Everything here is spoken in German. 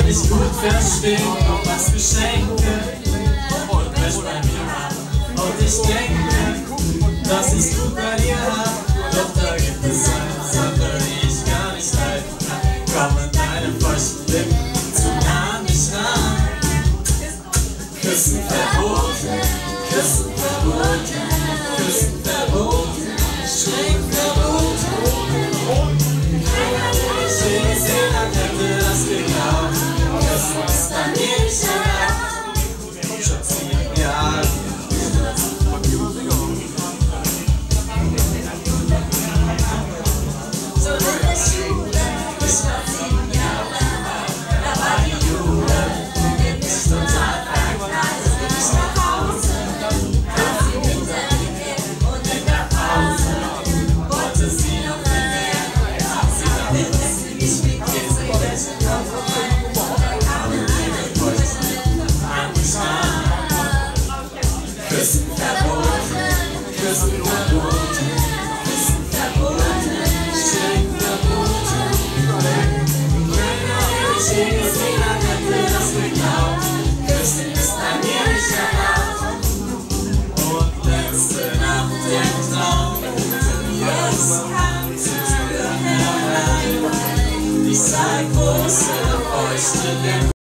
kann ich gut verstehen, noch was Geschenke und Wäsch bei mir ab. Und ich denke, dass ich's gut bei dir hab. Doch da gibt es eine Sache, die ich gar nicht halten kann. Komm an deine feuchten Lippen zu nah an mich ran. Küssen verboten, Küssen verboten, Küssen verboten, streng verboten. Ich will gesehen, als hätte das geglaubt. Küssen ist bei mir nicht erlaubt. Schatz, zieh mir an. Küssen verboten, Küssen verboten, Küssen verboten, streng verboten. Ich will gesehen, als hätte das geglaubt. Küssen ist bei mir nicht erlaubt. Und letzte Nacht im Traum mir es Handtücher herein. Ich sah große, feuchte Lippen.